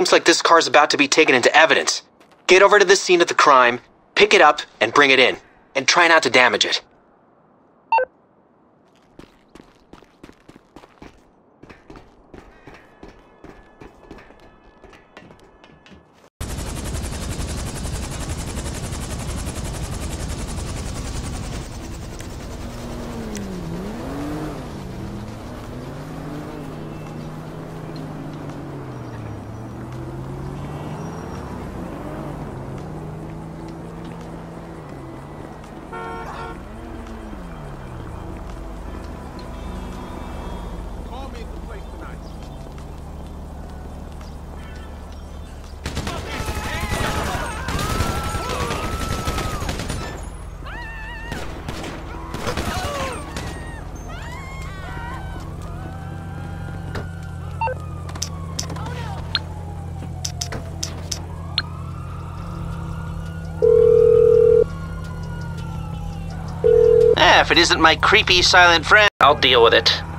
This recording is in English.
Seems like this car's about to be taken into evidence. Get over to the scene of the crime, pick it up, and bring it in. And try not to damage it. If it isn't my creepy silent friend, I'll deal with it.